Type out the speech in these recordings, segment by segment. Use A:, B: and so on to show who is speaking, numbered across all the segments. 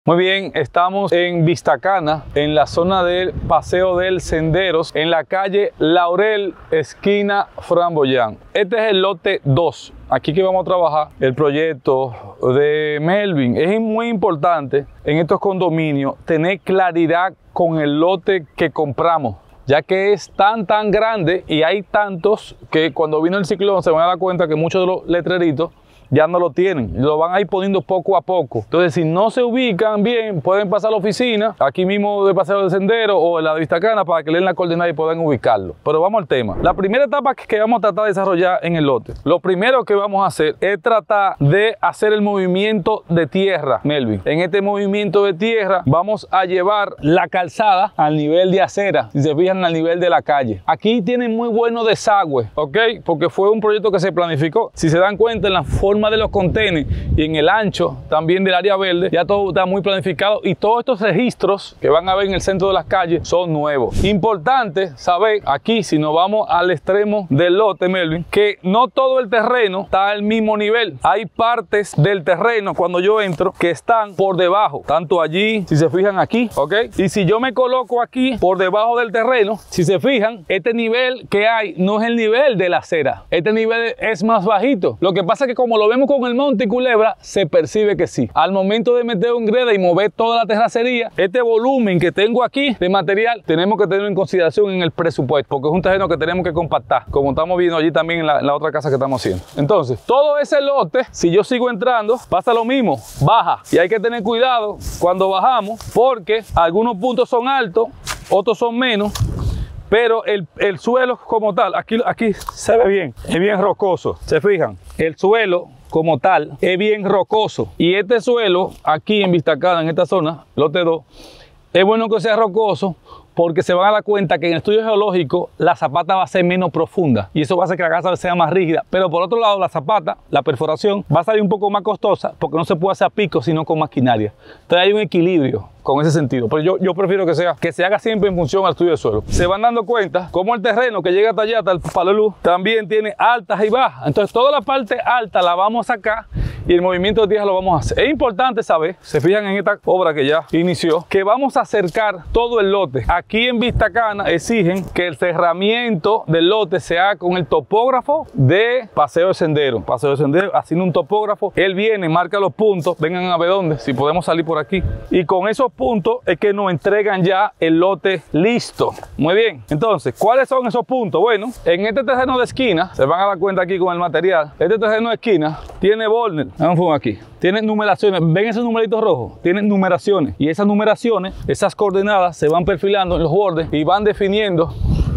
A: Muy bien, estamos en Vistacana, en la zona del Paseo del Senderos, en la calle Laurel, esquina Framboyán. Este es el lote 2. Aquí que vamos a trabajar el proyecto de Melvin. Es muy importante en estos condominios tener claridad con el lote que compramos, ya que es tan grande y hay tantos que cuando vino el ciclón se van a dar cuenta que muchos de los letreritos ya no lo tienen, lo van a ir poniendo poco a poco. Entonces, si no se ubican bien, pueden pasar a la oficina, aquí mismo de Paseo del Sendero o en la de Vistacana, para que le den la coordenada y puedan ubicarlo. Pero vamos al tema. La primera etapa que vamos a tratar de desarrollar en el lote, lo primero que vamos a hacer es tratar de hacer el movimiento de tierra, Melvin. En este movimiento de tierra vamos a llevar la calzada al nivel de acera, si se fijan, al nivel de la calle. Aquí tienen muy buenos desagües, ¿ok? Porque fue un proyecto que se planificó. Si se dan cuenta, en la forma de los contenedores y en el ancho también del área verde, ya todo está muy planificado y todos estos registros que van a ver en el centro de las calles son nuevos. Importante saber aquí, si nos vamos al extremo del lote, Melvin, que no todo el terreno está al mismo nivel. Hay partes del terreno cuando yo entro que están por debajo, tanto allí, si se fijan aquí, ¿ok? Y si yo me coloco aquí por debajo del terreno, si se fijan, este nivel que hay no es el nivel de la acera, este nivel es más bajito. Lo que pasa es que como lo vemos con el monte y culebra, se percibe que sí. Al momento de meter un greda y mover toda la terracería, este volumen que tengo aquí de material, tenemos que tenerlo en consideración en el presupuesto, porque es un terreno que tenemos que compactar, como estamos viendo allí también en la otra casa que estamos haciendo. Entonces, todo ese lote, si yo sigo entrando, pasa lo mismo, baja. Y hay que tener cuidado cuando bajamos, porque algunos puntos son altos, otros son menos, pero el suelo como tal, aquí se ve bien, es bien rocoso. Se fijan, el suelo como tal es bien rocoso, y este suelo aquí en Vistacana, en esta zona, lote 2, es bueno que sea rocoso, porque se van a dar cuenta que en el estudio geológico la zapata va a ser menos profunda y eso va a hacer que la casa sea más rígida. Pero por otro lado, la zapata, la perforación, va a salir un poco más costosa porque no se puede hacer a pico sino con maquinaria. Entonces hay un equilibrio con ese sentido, pero yo prefiero que se haga siempre en función al estudio de suelo. Se van dando cuenta como el terreno que llega hasta allá, hasta el palo de luz, también tiene altas y bajas. Entonces toda la parte alta la vamos a sacar y el movimiento de tierra lo vamos a hacer. Es importante saber, se fijan en esta obra que ya inició, que vamos a acercar todo el lote. Aquí en Vistacana exigen que el cerramiento del lote se haga con el topógrafo de Paseo de Sendero. Paseo de Sendero, haciendo un topógrafo, él viene, marca los puntos, vengan a ver dónde, si podemos salir por aquí. Y con esos puntos es que nos entregan ya el lote listo. Muy bien, entonces, ¿cuáles son esos puntos? Bueno, en este terreno de esquina, se van a dar cuenta aquí con el material, este terreno de esquina tiene border, vamos aquí, tiene numeraciones, ven esos numeritos rojos, tienen numeraciones, y esas numeraciones, esas coordenadas se van perfilando en los bordes y van definiendo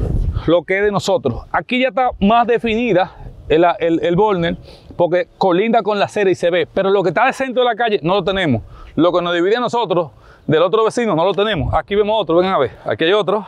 A: lo que es de nosotros. Aquí ya está más definida el border porque colinda con la acera y se ve, pero lo que está al centro de la calle no lo tenemos. Lo que nos divide a nosotros del otro vecino no lo tenemos. Aquí vemos otro, vengan a ver, aquí hay otro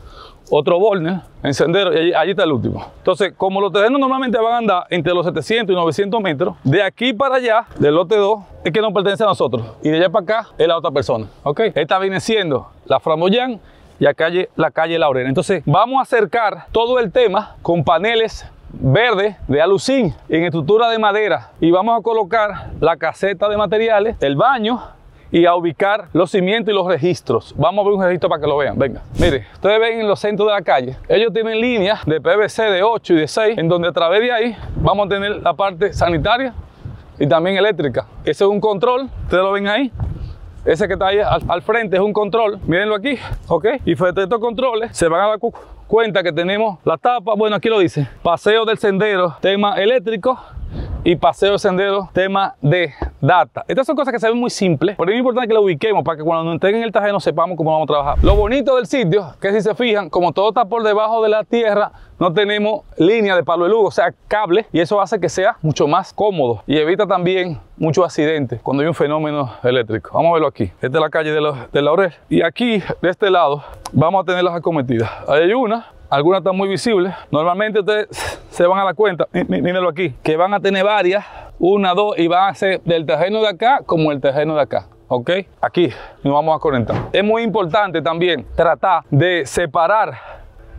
A: border en sendero y allí está el último. Entonces, como los terrenos normalmente van a andar entre los 700 y 900 metros, de aquí para allá, del lote 2, es que nos pertenece a nosotros, y de allá para acá es la otra persona, ¿ok? Esta viene siendo la Framboyán y acá la calle Laurel. Entonces, vamos a acercar todo el tema con paneles verde de alucín en estructura de madera, y vamos a colocar la caseta de materiales, el baño, y a ubicar los cimientos y los registros. Vamos a ver un registro para que lo vean. Venga, mire, ustedes ven en los centros de la calle, ellos tienen líneas de PVC de 8 y de 6, en donde a través de ahí vamos a tener la parte sanitaria y también eléctrica. Ese es un control, ustedes lo ven ahí. Ese que está ahí al frente es un control, mírenlo aquí, ¿ok? Y frente a estos controles se van a dar cuenta que tenemos la tapa, bueno, aquí lo dice, Paseo del Sendero, tema eléctrico, y Paseo del Sendero, tema de data. Estas son cosas que se ven muy simples, pero es importante que lo ubiquemos para que cuando nos entreguen el terreno sepamos cómo vamos a trabajar. Lo bonito del sitio, que si se fijan, como todo está por debajo de la tierra, no tenemos línea de palo de luz, o sea, cable, y eso hace que sea mucho más cómodo y evita también muchos accidentes cuando hay un fenómeno eléctrico. Vamos a verlo aquí. Esta es la calle de Laurel. Y aquí, de este lado, vamos a tener las acometidas. Ahí hay una. Algunas están muy visibles. Normalmente ustedes se van a dar cuenta, mírenlo aquí, que van a tener varias, una, dos, y van a ser del terreno de acá como el terreno de acá. ¿Ok? Aquí nos vamos a conectar. Es muy importante también tratar de separar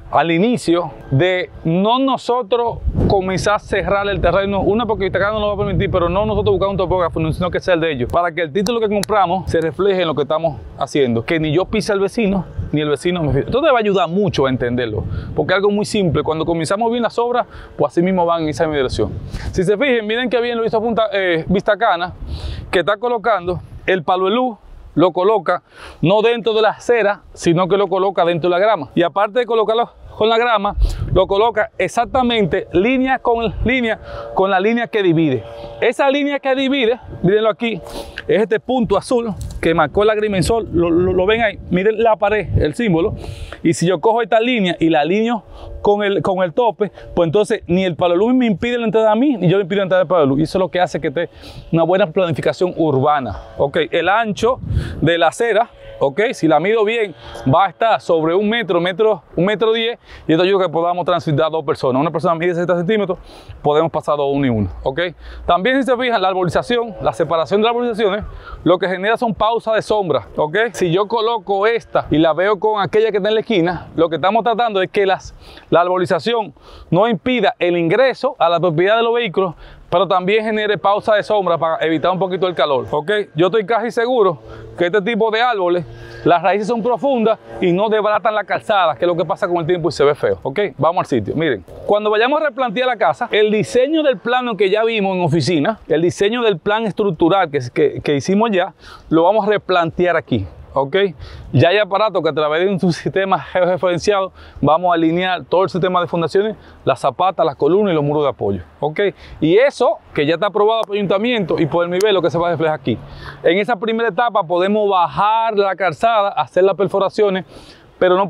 A: al inicio de no nosotros comenzar a cerrar el terreno, una porque Vistacana no lo va a permitir, pero no nosotros buscar un topógrafo, sino que sea el de ellos, para que el título que compramos se refleje en lo que estamos haciendo, que ni yo pise al vecino, ni el vecino me fije. Esto te va a ayudar mucho a entenderlo, porque es algo muy simple. Cuando comenzamos bien las obras, pues así mismo van en esa dirección. Si se fijan, miren que bien lo hizo Vistacana, que está colocando el palo de luz, lo coloca no dentro de la acera, sino que lo coloca dentro de la grama. Y aparte de colocarlo con la grama, lo coloca exactamente línea con la línea que divide. Esa línea que divide, mírenlo aquí, es este punto azul que marcó el agrimensor, lo ven ahí, miren la pared, el símbolo. Y si yo cojo esta línea y la alineo con el tope, pues entonces ni el palo de luz me impide la entrada a mí, ni yo le impido la entrada del palo de luz. Y eso es lo que hace que esté una buena planificación urbana. Ok, el ancho de la acera, ok, si la mido bien, va a estar sobre un metro 10, y esto ayuda a que podamos transitar 2 personas. Una persona mide 60 centímetros, podemos pasar 2 uno y uno, ok. También, si se fijan, la arborización, la separación de las arborizaciones, lo que genera son pausas de sombra, ok. Si yo coloco esta y la veo con aquella que está en la esquina, lo que estamos tratando es que la arborización no impida el ingreso a la propiedad de los vehículos, pero también genere pausa de sombra para evitar un poquito el calor, ¿ok? Yo estoy casi seguro que este tipo de árboles, las raíces son profundas y no desbaratan la calzada, que es lo que pasa con el tiempo y se ve feo, ¿ok? Vamos al sitio. Miren, cuando vayamos a replantear la casa, el diseño del plano que ya vimos en oficina, el diseño del plan estructural que hicimos ya, lo vamos a replantear aquí. ¿Ok? Ya hay aparatos que a través de un sistema georreferenciado vamos a alinear todo el sistema de fundaciones, las zapatas, las columnas y los muros de apoyo. ¿Ok? Y eso que ya está aprobado por el ayuntamiento y por el nivel, lo que se va a reflejar aquí. En esa primera etapa podemos bajar la calzada, hacer las perforaciones, pero no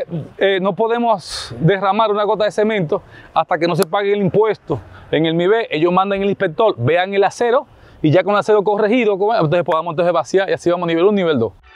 A: podemos derramar una gota de cemento hasta que no se pague el impuesto. En el nivel, ellos mandan el inspector, vean el acero, y ya con el acero corregido, entonces podamos vaciar y así vamos a nivel 1, nivel 2.